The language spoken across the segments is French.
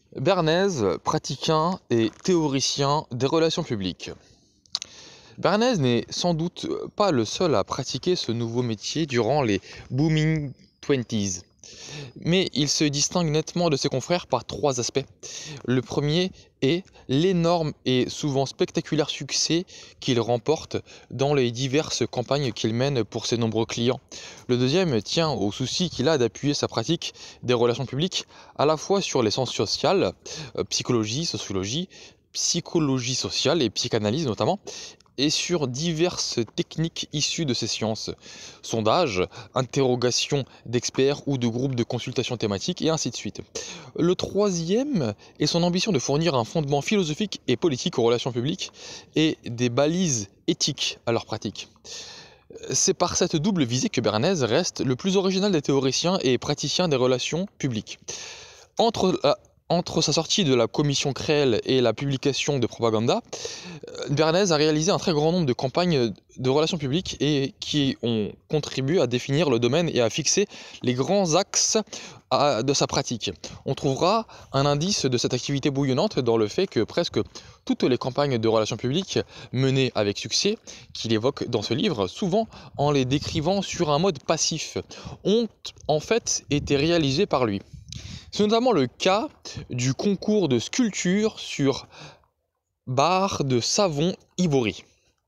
Bernays, pratiquant et théoricien des relations publiques. Bernays n'est sans doute pas le seul à pratiquer ce nouveau métier durant les Booming Twenties, mais il se distingue nettement de ses confrères par trois aspects. Le premier est l'énorme et souvent spectaculaire succès qu'il remporte dans les diverses campagnes qu'il mène pour ses nombreux clients. Le deuxième tient au souci qu'il a d'appuyer sa pratique des relations publiques à la fois sur les sciences sociales, psychologie, sociologie, psychologie sociale et psychanalyse notamment, et sur diverses techniques issues de ces sciences. Sondages, interrogations d'experts ou de groupes de consultation thématiques, et ainsi de suite. Le troisième est son ambition de fournir un fondement philosophique et politique aux relations publiques et des balises éthiques à leur pratique. C'est par cette double visée que Bernays reste le plus original des théoriciens et praticiens des relations publiques. Entre sa sortie de la commission Creel et la publication de Propaganda, Bernays a réalisé un très grand nombre de campagnes de relations publiques et qui ont contribué à définir le domaine et à fixer les grands axes de sa pratique. On trouvera un indice de cette activité bouillonnante dans le fait que presque toutes les campagnes de relations publiques menées avec succès, qu'il évoque dans ce livre, souvent en les décrivant sur un mode passif, ont en fait été réalisées par lui. C'est notamment le cas du concours de sculpture sur barre de savon ivory,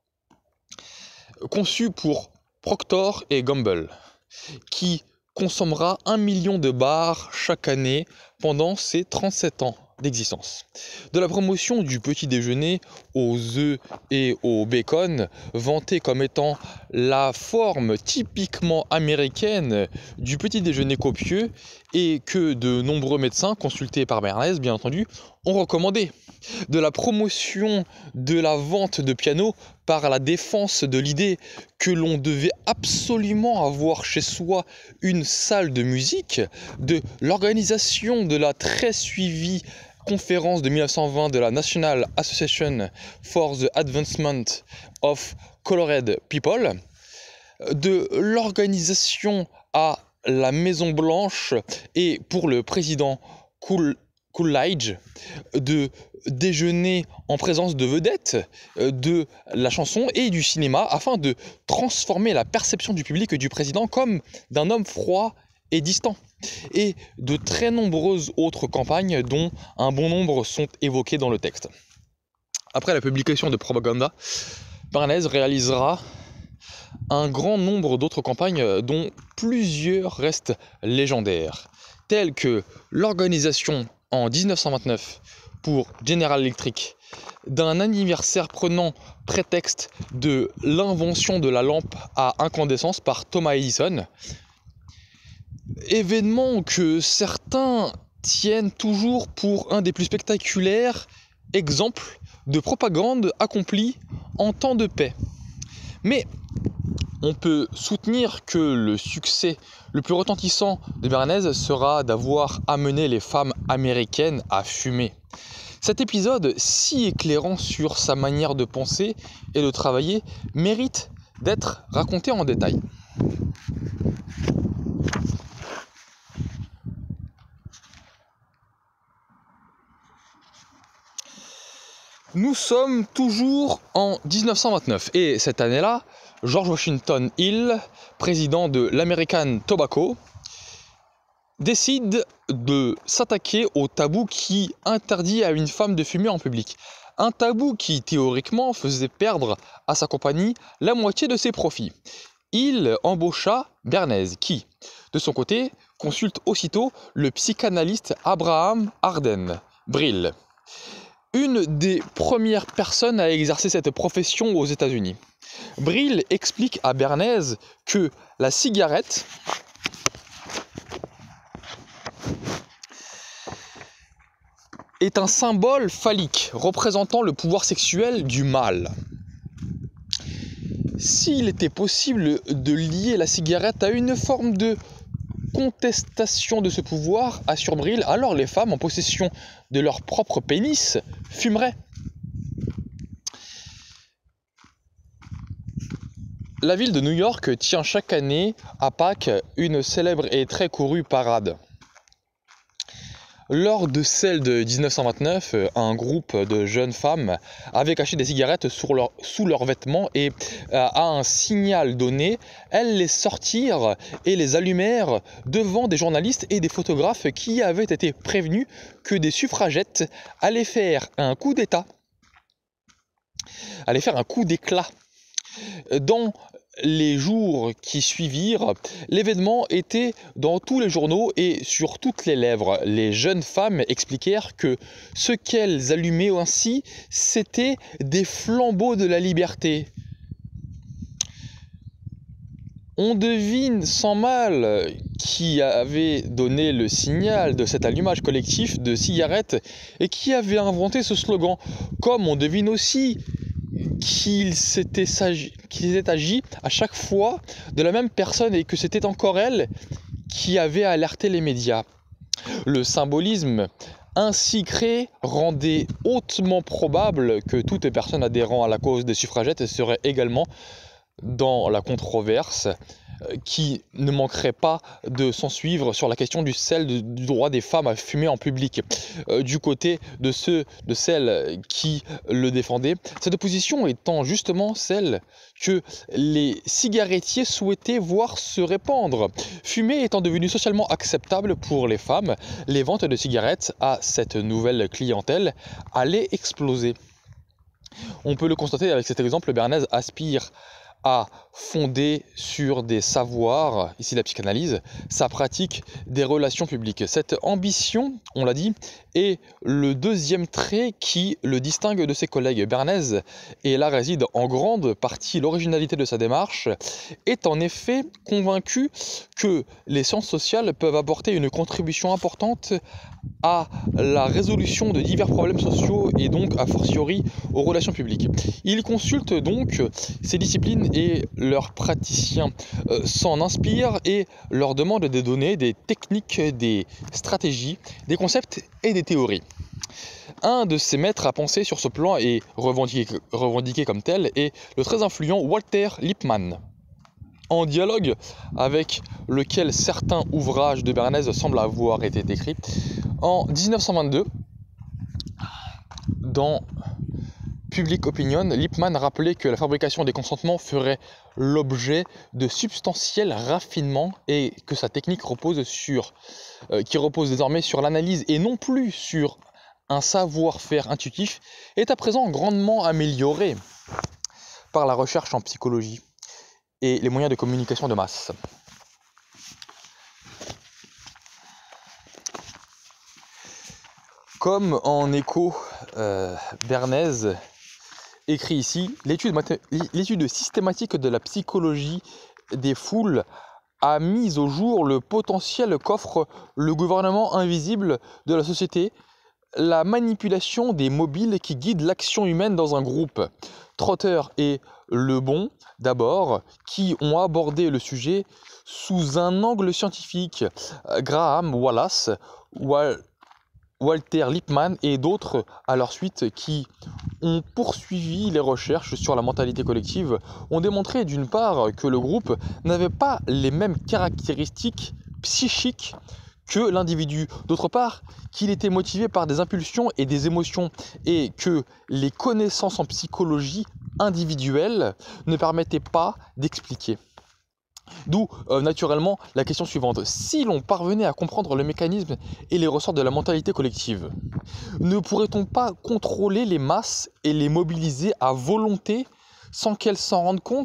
conçu pour Procter & Gamble, qui consommera 1 million de barres chaque année pendant ses 37 ans d'existence. De la promotion du petit déjeuner aux œufs et au bacon, vanté comme étant la forme typiquement américaine du petit déjeuner copieux et que de nombreux médecins, consultés par Bernays bien entendu, ont recommandé. De la promotion de la vente de pianos par la défense de l'idée que l'on devait absolument avoir chez soi une salle de musique, de l'organisation de la très suivie conférence de 1920 de la National Association for the Advancement of Colored People, de l'organisation à la Maison Blanche et pour le président Coolidge, de déjeuner en présence de vedettes de la chanson et du cinéma afin de transformer la perception du public et du président comme d'un homme froid et distant, et de très nombreuses autres campagnes dont un bon nombre sont évoquées dans le texte. Après la publication de Propaganda, Bernays réalisera un grand nombre d'autres campagnes dont plusieurs restent légendaires, telles que l'organisation en 1929 pour General Electric d'un anniversaire prenant prétexte de l'invention de la lampe à incandescence par Thomas Edison, événement que certains tiennent toujours pour un des plus spectaculaires exemples de propagande accomplie en temps de paix. Mais on peut soutenir que le succès le plus retentissant de Bernays sera d'avoir amené les femmes américaines à fumer. Cet épisode, si éclairant sur sa manière de penser et de travailler, mérite d'être raconté en détail. Nous sommes toujours en 1929 et cette année-là, George Washington Hill, président de l'American Tobacco, décide de s'attaquer au tabou qui interdit à une femme de fumer en public. Un tabou qui, théoriquement, faisait perdre à sa compagnie la moitié de ses profits. Il embaucha Bernays, qui, de son côté, consulte aussitôt le psychanalyste Abraham Arden, Brill, une des premières personnes à exercer cette profession aux États-Unis. Brill explique à Bernays que la cigarette est un symbole phallique représentant le pouvoir sexuel du mâle. S'il était possible de lier la cigarette à une forme de contestation de ce pouvoir, assure Brill, alors les femmes en possession de leur propre pénis fumeraient. La ville de New York tient chaque année à Pâques une célèbre et très courue parade. Lors de celle de 1929, un groupe de jeunes femmes avait caché des cigarettes sous leurs vêtements et, à un signal donné, elles les sortirent et les allumèrent devant des journalistes et des photographes qui avaient été prévenus que des suffragettes allaient faire un coup d'éclat dans les jours qui suivirent. L'événement était dans tous les journaux et sur toutes les lèvres. Les jeunes femmes expliquèrent que ce qu'elles allumaient ainsi, c'était des flambeaux de la liberté. On devine sans mal qui avait donné le signal de cet allumage collectif de cigarettes et qui avait inventé ce slogan, comme on devine aussi qu'il s'était agi à chaque fois de la même personne et que c'était encore elle qui avait alerté les médias. Le symbolisme ainsi créé rendait hautement probable que toute personne adhérant à la cause des suffragettes serait également dans la controverse qui ne manquerait pas de s'ensuivre sur la question du droit des femmes à fumer en public. Du côté de celles qui le défendaient, cette opposition étant justement celle que les cigarettiers souhaitaient voir se répandre. Fumer étant devenu socialement acceptable pour les femmes, les ventes de cigarettes à cette nouvelle clientèle allaient exploser. On peut le constater avec cet exemple, Bernays aspire à fonder sur des savoirs, ici la psychanalyse, sa pratique des relations publiques. Cette ambition, on l'a dit, est le deuxième trait qui le distingue de ses collègues. Bernays, et là réside en grande partie l'originalité de sa démarche, est en effet convaincu que les sciences sociales peuvent apporter une contribution importante à la résolution de divers problèmes sociaux et donc a fortiori aux relations publiques. Il consulte donc ces disciplines et leurs praticiens s'en inspirent et leur demandent des données, des techniques, des stratégies, des concepts et des théories. Un de ses maîtres à penser sur ce plan et revendiqué comme tel est le très influent Walter Lippmann, en dialogue avec lequel certains ouvrages de Bernays semblent avoir été écrits. En 1922, dans Public Opinion, Lippmann rappelait que la fabrication des consentements ferait l'objet de substantiels raffinements et que sa technique qui repose désormais sur l'analyse et non plus sur un savoir-faire intuitif, est à présent grandement améliorée par la recherche en psychologie et les moyens de communication de masse. Comme en écho, Bernays écrit ici, l'étude systématique de la psychologie des foules a mis au jour le potentiel qu'offre le gouvernement invisible de la société, la manipulation des mobiles qui guident l'action humaine dans un groupe. Trotter et Lebon, d'abord, qui ont abordé le sujet sous un angle scientifique. Graham Wallace, Walter Lippmann et d'autres à leur suite qui ont poursuivi les recherches sur la mentalité collective ont démontré d'une part que le groupe n'avait pas les mêmes caractéristiques psychiques que l'individu, d'autre part qu'il était motivé par des impulsions et des émotions et que les connaissances en psychologie individuelle ne permettaient pas d'expliquer. D'où naturellement la question suivante: si l'on parvenait à comprendre le mécanisme et les ressorts de la mentalité collective, ne pourrait-on pas contrôler les masses et les mobiliser à volonté sans qu'elles s'en rendent compte ?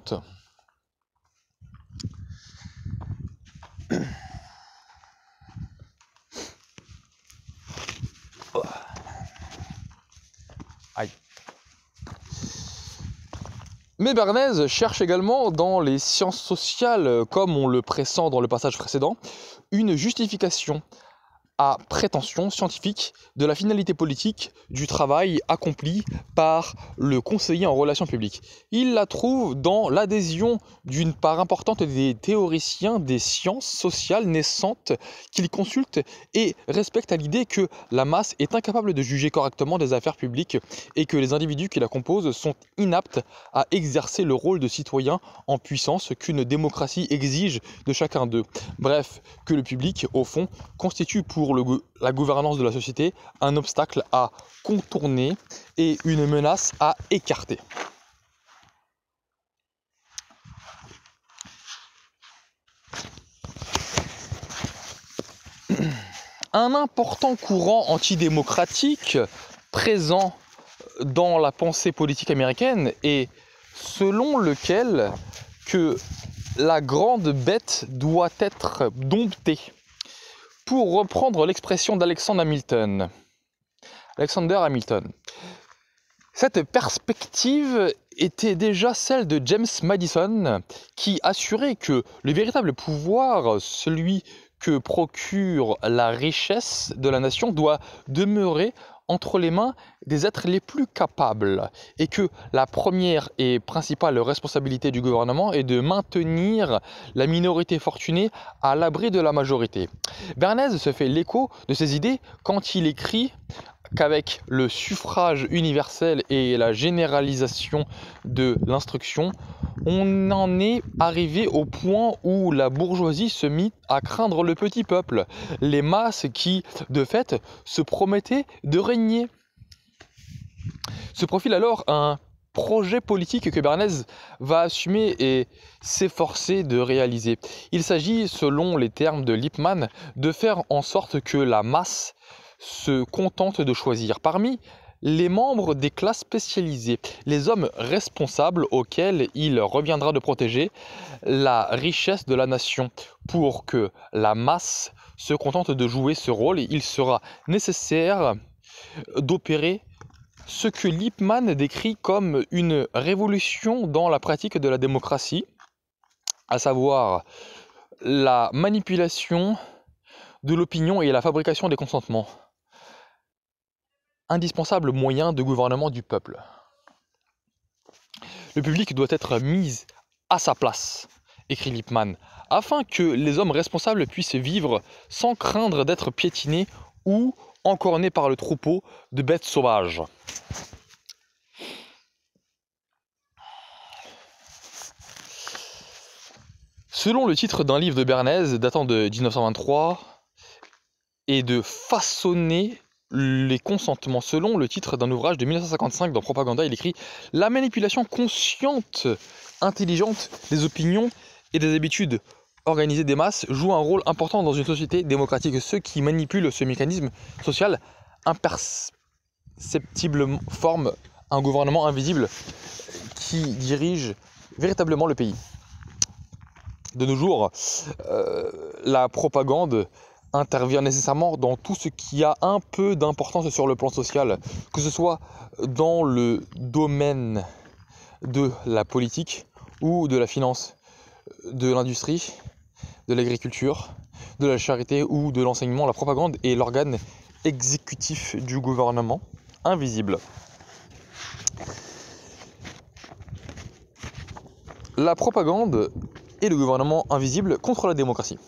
Aïe. Mais Bernays cherche également dans les sciences sociales, comme on le pressent dans le passage précédent, une justification à prétention scientifique de la finalité politique du travail accompli par le conseiller en relations publiques. Il la trouve dans l'adhésion d'une part importante des théoriciens des sciences sociales naissantes qu'il consulte et respecte à l'idée que la masse est incapable de juger correctement des affaires publiques et que les individus qui la composent sont inaptes à exercer le rôle de citoyen en puissance qu'une démocratie exige de chacun d'eux. Bref, que le public, au fond, constitue pour pour la gouvernance de la société un obstacle à contourner et une menace à écarter. Un important courant antidémocratique présent dans la pensée politique américaine est selon lequel que la grande bête doit être domptée. Pour reprendre l'expression d'Alexander Hamilton. Cette perspective était déjà celle de James Madison, qui assurait que le véritable pouvoir, celui que procure la richesse de la nation, doit demeurer entre les mains des êtres les plus capables, et que la première et principale responsabilité du gouvernement est de maintenir la minorité fortunée à l'abri de la majorité. Bernays se fait l'écho de ces idées quand il écrit qu'avec le suffrage universel et la généralisation de l'instruction, on en est arrivé au point où la bourgeoisie se mit à craindre le petit peuple, les masses qui, de fait, se promettaient de régner. Se profile alors un projet politique que Bernays va assumer et s'efforcer de réaliser. Il s'agit, selon les termes de Lippmann, de faire en sorte que la masse se contente de choisir parmi les membres des classes spécialisées, les hommes responsables auxquels il reviendra de protéger la richesse de la nation. Pour que la masse se contente de jouer ce rôle, il sera nécessaire d'opérer ce que Lippmann décrit comme une révolution dans la pratique de la démocratie, à savoir la manipulation de l'opinion et la fabrication des consentements. Indispensable moyen de gouvernement du peuple. Le public doit être mis à sa place, écrit Lippmann, afin que les hommes responsables puissent vivre sans craindre d'être piétinés ou encornés par le troupeau de bêtes sauvages. Selon le titre d'un livre de Bernays datant de 1923, et de façonner les consentements. Selon le titre d'un ouvrage de 1955 dans Propaganda, il écrit « La manipulation consciente, intelligente des opinions et des habitudes organisées des masses joue un rôle important dans une société démocratique. Ceux qui manipulent ce mécanisme social imperceptiblement forment un gouvernement invisible qui dirige véritablement le pays. » De nos jours, la propagande intervient nécessairement dans tout ce qui a un peu d'importance sur le plan social, que ce soit dans le domaine de la politique ou de la finance, de l'industrie, de l'agriculture, de la charité ou de l'enseignement. La propagande est l'organe exécutif du gouvernement, invisible. La propagande est le gouvernement invisible contre la démocratie.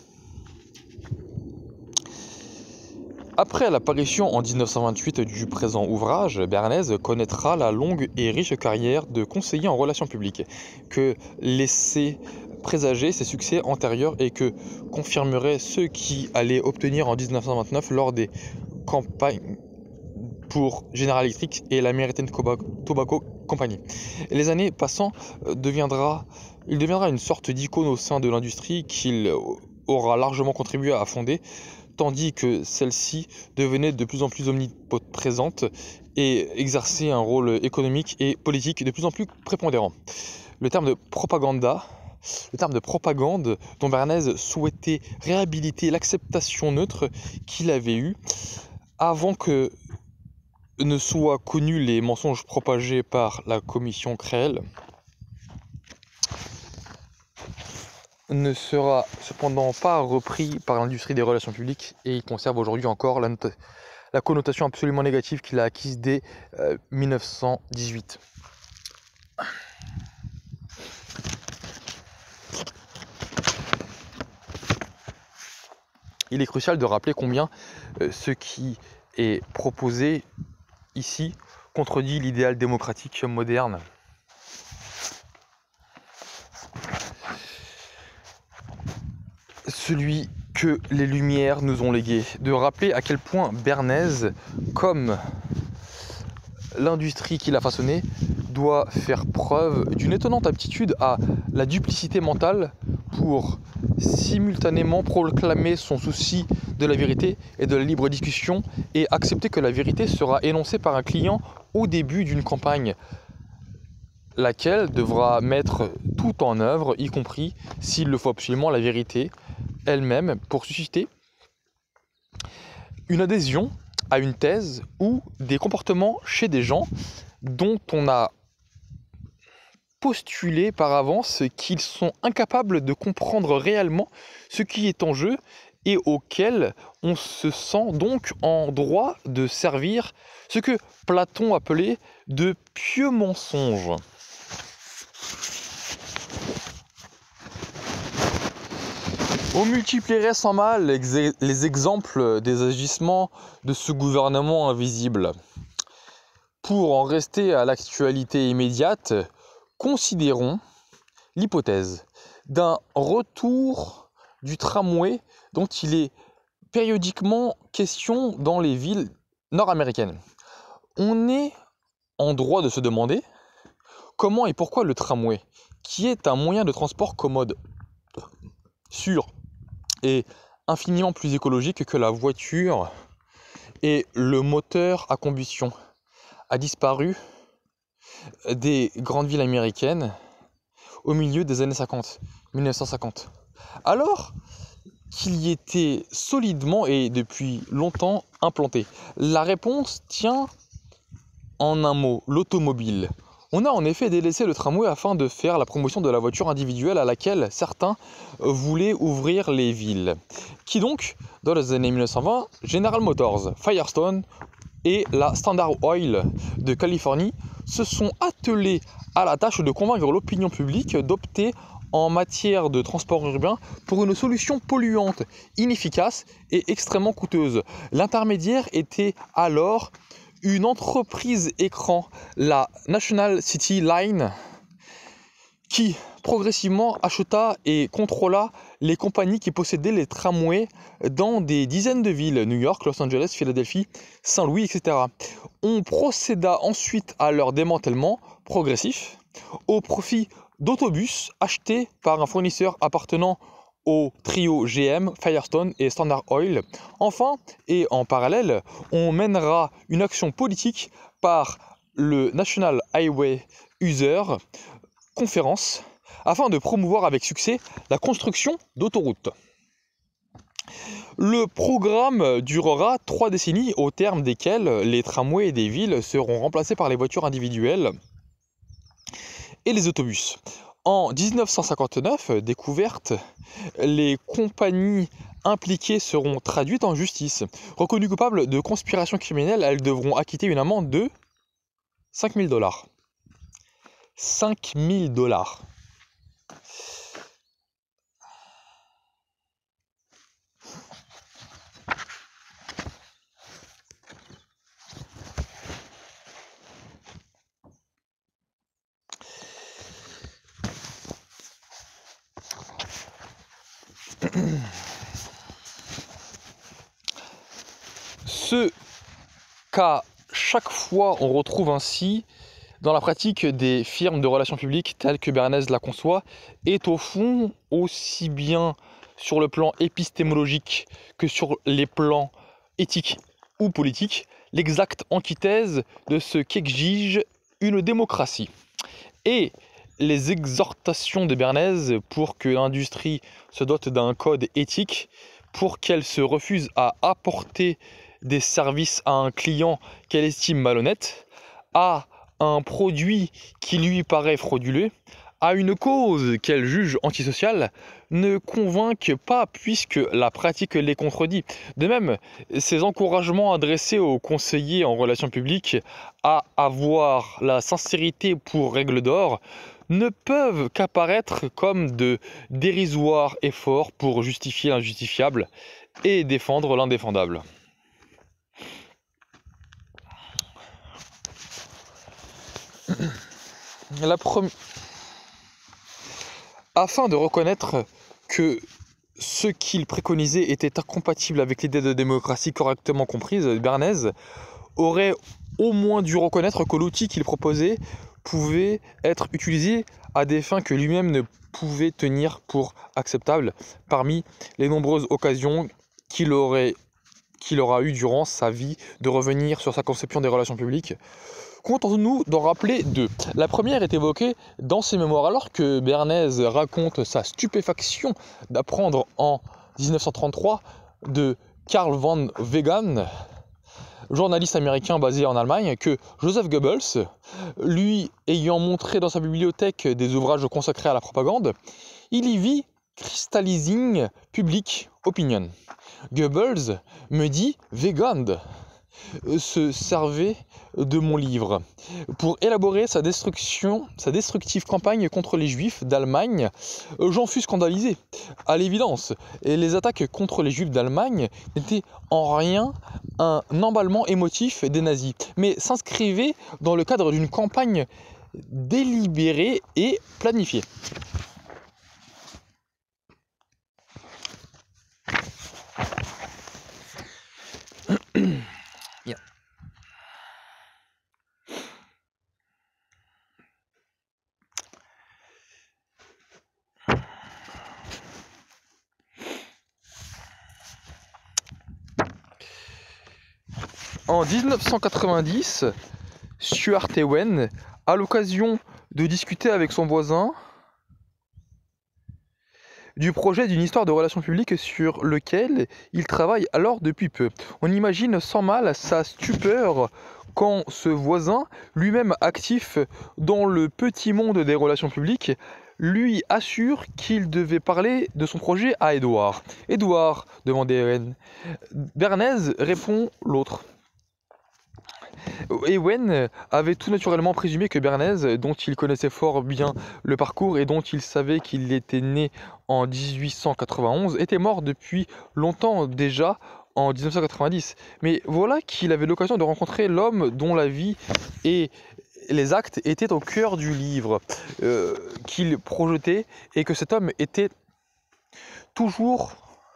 Après l'apparition en 1928 du présent ouvrage, Bernays connaîtra la longue et riche carrière de conseiller en relations publiques, que laissaient présager ses succès antérieurs et que confirmeraient ceux qui allaient obtenir en 1929 lors des campagnes pour General Electric et l'American Tobacco Company. Les années passant, il deviendra une sorte d'icône au sein de l'industrie qu'il aura largement contribué à fonder, tandis que celle-ci devenait de plus en plus omniprésente et exerçait un rôle économique et politique de plus en plus prépondérant. Le terme de propagande dont Bernays souhaitait réhabiliter l'acceptation neutre qu'il avait eue avant que ne soient connus les mensonges propagés par la commission Creel, ne sera cependant pas repris par l'industrie des relations publiques et il conserve aujourd'hui encore la connotation absolument négative qu'il a acquise dès 1918. Il est crucial de rappeler combien ce qui est proposé ici contredit l'idéal démocratique moderne. Celui que les Lumières nous ont légué, de rappeler à quel point Bernays, comme l'industrie qui l'a façonnée, doit faire preuve d'une étonnante aptitude à la duplicité mentale pour simultanément proclamer son souci de la vérité et de la libre discussion et accepter que la vérité sera énoncée par un client au début d'une campagne, laquelle devra mettre tout en œuvre, y compris, s'il le faut absolument, la vérité elle-même, pour susciter une adhésion à une thèse ou des comportements chez des gens dont on a postulé par avance qu'ils sont incapables de comprendre réellement ce qui est en jeu et auquel on se sent donc en droit de servir ce que Platon appelait de pieux mensonges. On multiplierait sans mal les exemples des agissements de ce gouvernement invisible. Pour en rester à l'actualité immédiate, considérons l'hypothèse d'un retour du tramway dont il est périodiquement question dans les villes nord-américaines. On est en droit de se demander comment et pourquoi le tramway, qui est un moyen de transport commode, sûr et infiniment plus écologique que la voiture et le moteur à combustion, a disparu des grandes villes américaines au milieu des années 1950. Alors qu'il y était solidement et depuis longtemps implanté. La réponse tient en un mot, l'automobile. On a en effet délaissé le tramway afin de faire la promotion de la voiture individuelle à laquelle certains voulaient ouvrir les villes. Qui donc, dans les années 1920, General Motors, Firestone et la Standard Oil de Californie se sont attelés à la tâche de convaincre l'opinion publique d'opter en matière de transport urbain pour une solution polluante, inefficace et extrêmement coûteuse. L'intermédiaire était alors une entreprise écran, la National City Line, qui progressivement acheta et contrôla les compagnies qui possédaient les tramways dans des dizaines de villes, New York, Los Angeles, Philadelphie, Saint-Louis, etc. On procéda ensuite à leur démantèlement progressif au profit d'autobus achetés par un fournisseur appartenant au trio GM, Firestone et Standard Oil. Enfin, et en parallèle, on mènera une action politique par le National Highway User Conference afin de promouvoir avec succès la construction d'autoroutes. Le programme durera 3 décennies au terme desquelles les tramways des villes seront remplacés par les voitures individuelles et les autobus. En 1959, découverte, les compagnies impliquées seront traduites en justice. Reconnues coupables de conspiration criminelle, elles devront acquitter une amende de 5 000 $. 5 000 $. Ce qu'à chaque fois on retrouve ainsi dans la pratique des firmes de relations publiques telles que Bernays la conçoit est au fond aussi bien sur le plan épistémologique que sur les plans éthiques ou politiques l'exacte antithèse de ce qu'exige une démocratie. Et les exhortations de Bernays pour que l'industrie se dote d'un code éthique, pour qu'elle se refuse à apporter des services à un client qu'elle estime malhonnête, à un produit qui lui paraît frauduleux, à une cause qu'elle juge antisociale, ne convainquent pas puisque la pratique les contredit. De même, ces encouragements adressés aux conseillers en relations publiques à avoir la sincérité pour règle d'or ne peuvent qu'apparaître comme de dérisoires efforts pour justifier l'injustifiable et défendre l'indéfendable. Afin de reconnaître que ce qu'il préconisait était incompatible avec l'idée de démocratie correctement comprise, Bernays aurait au moins dû reconnaître que l'outil qu'il proposait pouvait être utilisé à des fins que lui-même ne pouvait tenir pour acceptables, parmi les nombreuses occasions qu'il aura eues durant sa vie de revenir sur sa conception des relations publiques. Contentons-nous d'en rappeler deux. La première est évoquée dans ses mémoires, alors que Bernays raconte sa stupéfaction d'apprendre en 1933 de Karl von Wegan, journaliste américain basé en Allemagne, que Joseph Goebbels, lui ayant montré dans sa bibliothèque des ouvrages consacrés à la propagande, il y vit Crystallizing Public Opinion. Goebbels me dit Wegan se servait de mon livre pour élaborer sa destructive campagne contre les juifs d'Allemagne. J'en fus scandalisé. À l'évidence, les attaques contre les juifs d'Allemagne n'étaient en rien un emballement émotif des nazis, mais s'inscrivaient dans le cadre d'une campagne délibérée et planifiée. Bien. En 1990, Stuart Ewen, à l'occasion de discuter avec son voisin du projet d'une histoire de relations publiques sur lequel il travaille alors depuis peu. On imagine sans mal sa stupeur quand ce voisin, lui-même actif dans le petit monde des relations publiques, lui assure qu'il devait parler de son projet à Edward. « Edward » demandait Ewen. Bernays répond l'autre. Ewen avait tout naturellement présumé que Bernays, dont il connaissait fort bien le parcours et dont il savait qu'il était né en 1891, était mort depuis longtemps déjà en 1990. Mais voilà qu'il avait l'occasion de rencontrer l'homme dont la vie et les actes étaient au cœur du livre qu'il projetait, et que cet homme était toujours...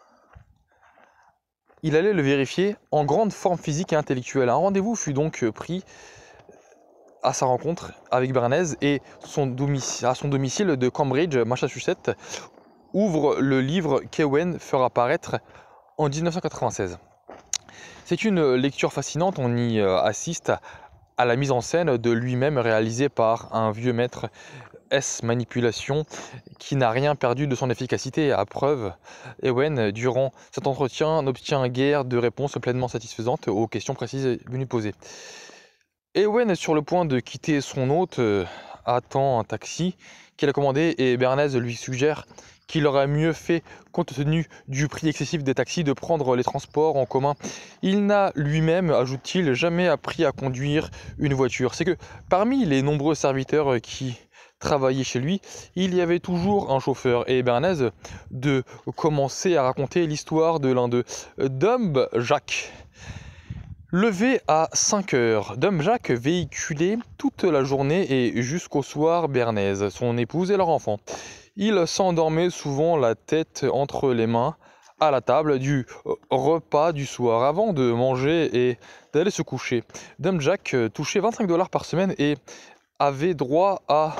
Il allait le vérifier en grande forme physique et intellectuelle. Un rendez-vous fut donc pris à sa rencontre avec Bernays, et à son domicile de Cambridge, Massachusetts, ouvre le livre qu'Ewen fera paraître en 1996. C'est une lecture fascinante, on y assiste à la mise en scène de lui-même réalisée par un vieux maître manipulation qui n'a rien perdu de son efficacité. À preuve, Ewen, durant cet entretien, n'obtient guère de réponse pleinement satisfaisante aux questions précises venues poser. Ewen est sur le point de quitter son hôte, attend un taxi qu'il a commandé, et Bernays lui suggère qu'il aurait mieux fait, compte tenu du prix excessif des taxis, de prendre les transports en commun. Il n'a lui-même, ajoute-t-il, jamais appris à conduire une voiture. C'est que parmi les nombreux serviteurs qui travaillaient chez lui, il y avait toujours un chauffeur, et Bernays de commencer à raconter l'histoire de l'un d'eux, Dumb Jack. Levé à 5 heures, Dumb Jack véhiculait toute la journée et jusqu'au soir Bernays, son épouse et leur enfant. Il s'endormait souvent la tête entre les mains à la table du repas du soir avant de manger et d'aller se coucher. Dumb Jack touchait 25 $ par semaine et avait droit à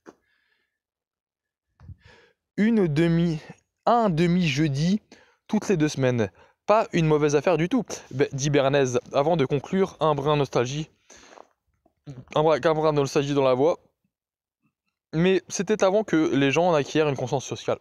un demi-jeudi toutes les 2 semaines. Pas une mauvaise affaire du tout, dit Bernays, avant de conclure, un brin de nostalgie dans la voix. Mais c'était avant que les gens en acquièrent une conscience sociale.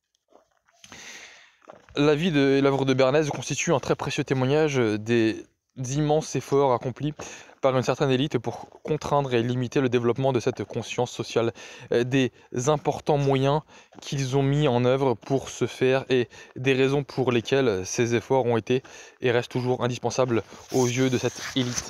La vie et l'œuvre de Bernays constituent un très précieux témoignage des immenses efforts accomplis par une certaine élite pour contraindre et limiter le développement de cette conscience sociale, des importants moyens qu'ils ont mis en œuvre pour ce faire, et des raisons pour lesquelles ces efforts ont été et restent toujours indispensables aux yeux de cette élite.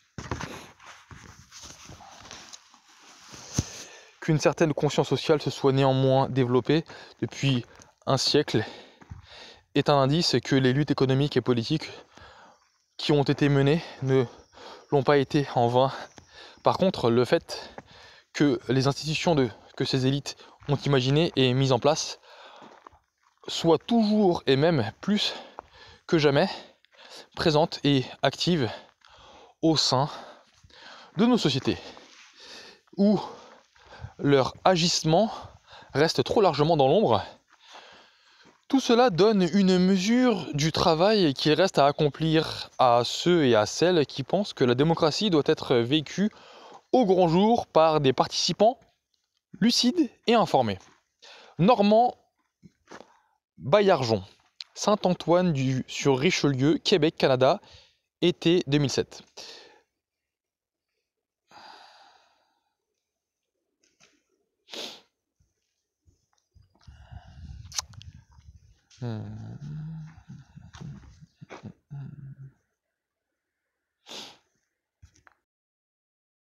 Qu'une certaine conscience sociale se soit néanmoins développée depuis un siècle est un indice que les luttes économiques et politiques qui ont été menées ne l'ont pas été en vain. Par contre, le fait que les institutions que ces élites ont imaginées et mises en place soit toujours et même plus que jamais présente et active au sein de nos sociétés, où leur agissement reste trop largement dans l'ombre. Tout cela donne une mesure du travail qu'il reste à accomplir à ceux et à celles qui pensent que la démocratie doit être vécue au grand jour par des participants lucides et informés. Normand Baillargeon, Saint-Antoine-sur-Richelieu, Québec, Canada, été 2007.